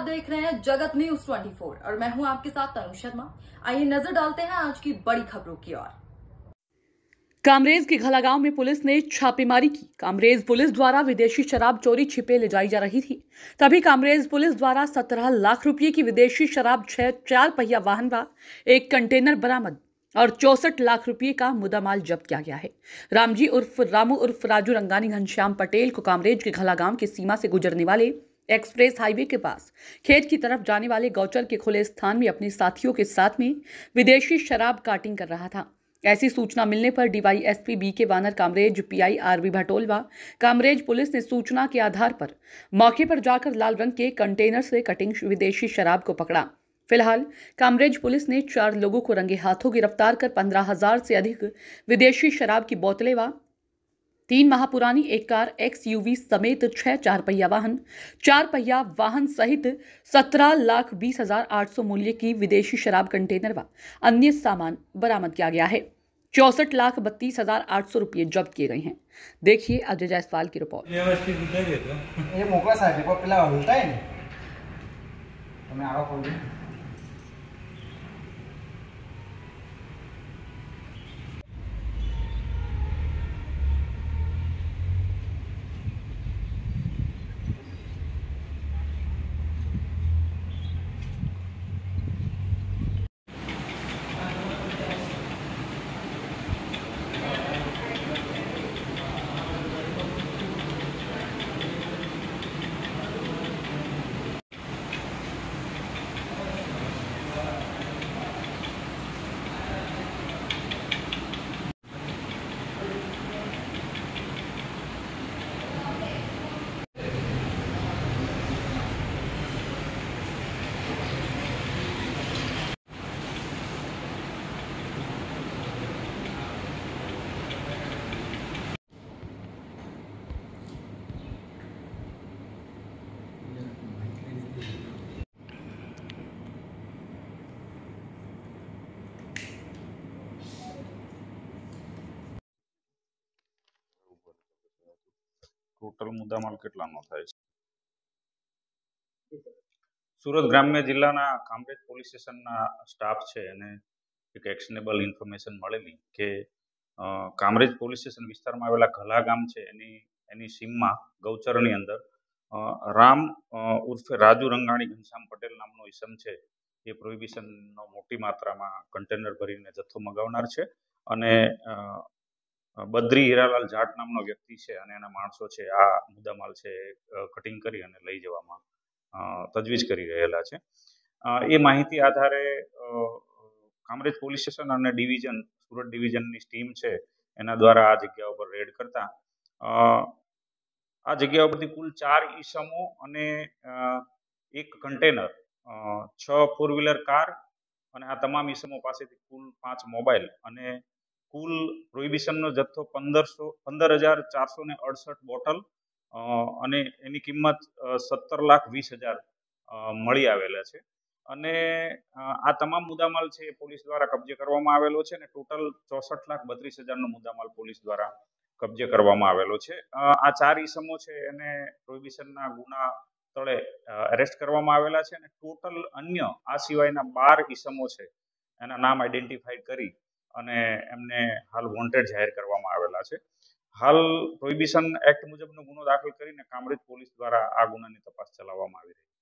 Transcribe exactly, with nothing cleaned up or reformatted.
देख रहे हैं जगत न्यूज चौबीस और मैं हूं आपके साथ तनु शर्मा। आइए नजर डालते हैं आज की बड़ी खबरों की ओर। कामरेज के घला गांव में पुलिस ने छापेमारी की। कामरेज पुलिस द्वारा विदेशी शराब चोरी छिपे ले जाई जा रही थी। तभी कामरेज पुलिस द्वारा सत्रह लाख रुपए की विदेशी शराब, छह चार पहिया वाहन व एक कंटेनर बरामद और चौसठ लाख रुपए का मुद्दामाल जब्त किया गया है। रामजी उर्फ रामू उर्फ राजू रंगानी घनश्याम पटेल को कामरेज के घला गांव की सीमा से गुजरने वाले एक्सप्रेस हाईवे के पास खेत की तरफ जाने वाले गौचर के खुले स्थान में अपने साथियों के साथ में विदेशी शराब कार्टिंग कर रहा था। ऐसी सूचना मिलने पर डीवाईएसपी बी के वानर, कामरेज पीआई आरबी भटोल व कामरेज पुलिस ने सूचना के आधार पर मौके पर जाकर लाल रंग के कंटेनर से कटिंग विदेशी शराब को पकड़ा। फिलहाल कामरेज पुलिस ने चार लोगों को रंगे हाथों गिरफ्तार कर पंद्रह हजार से अधिक विदेशी शराब की बोतलें व तीन माह पुरानी एक कार एक्सयूवी समेत छह चार पहिया वाहन, चार पहिया वाहन सहित सत्रह लाख बीस हजार आठ सौ मूल्य की विदेशी शराब कंटेनर व अन्य सामान बरामद किया गया है। चौसठ लाख बत्तीस हजार आठ सौ रुपये जब्त किए गए हैं। देखिए अजय जायसवाल की रिपोर्ट। ये मोकला साहब को पेला होता है ने તમે આવો કોઈ टोटल मुद्दामाल કેટલાનો થાય છે? સુરત ગ્રામ્ય જિલ્લાના કામરેજ પોલીસ સ્ટેશનના સ્ટાફ છે અને એક એક્શનેબલ ઇન્ફોર્મેશન મળેલી કે કામરેજ પોલીસ સ્ટેશન વિસ્તારમાં આવેલા ઘલા ગામ છે એની એની સીમમાં ગૌચરની અંદર રામ ઉર્ફે રાજુ રંગાણી ઘનશ્યામ પટેલ નામનો ઈસમ છે એ પ્રોહિબિશનનો મોટી માત્રામાં કન્ટેનર ભરીને જથ્થો મગાવનાર છે અને બદ્રી હીરાલાલ જાટ નામનો વ્યક્તિ છે અને એના માણસો છે આ મુદ્દામાલ છે કટિંગ કરી અને લઈ જવામાં તજવીજ કરી રહેલા છે। એ માહિતી આધારે કામરેજ પોલીસ સ્ટેશન અને ડિવિઝન સુરત ડિવિઝનની ટીમ છે એના દ્વારા આ જગ્યા ઉપર રેડ કરતા આ જગ્યા ઉપરથી કુલ ચાર ઈસમો અને એક કન્ટેનર, છ ફોર વ્હીલર કાર અને આ તમામ ઈસમો પાસેથી કુલ પાંચ મોબાઈલ અને કુલ પ્રોહિબિશનનો જથ્થો પંદરસો પંદર હજાર ચારસો ને અડસઠ બોટલ અને એની કિંમત સત્તર લાખ વીસ હજાર મળી આવેલા છે અને આ તમામ મુદ્દામાલ છે એ પોલીસ દ્વારા કબજે કરવામાં આવેલો છે અને ટોટલ ચોસઠ લાખ બત્રીસ હજારનો મુદ્દામાલ પોલીસ દ્વારા કબજે કરવામાં આવેલો છે। આ ચાર ઈસમો છે એને પ્રોહિબિશનના ગુના તળે એરેસ્ટ કરવામાં આવેલા છે અને ટોટલ અન્ય આ સિવાયના બાર ઈસમો છે એના નામ આઈડેન્ટિફાઈડ કરી અને એમને હાલ વોન્ટેડ જાહેર કરવામાં આવેલા છે। હાલ પ્રોહિબિશન એક્ટ મુજબનો ગુનો દાખલ કરીને કામરેજ પોલીસ દ્વારા આ ગુનાની તપાસ ચલાવવામાં આવી રહી છે।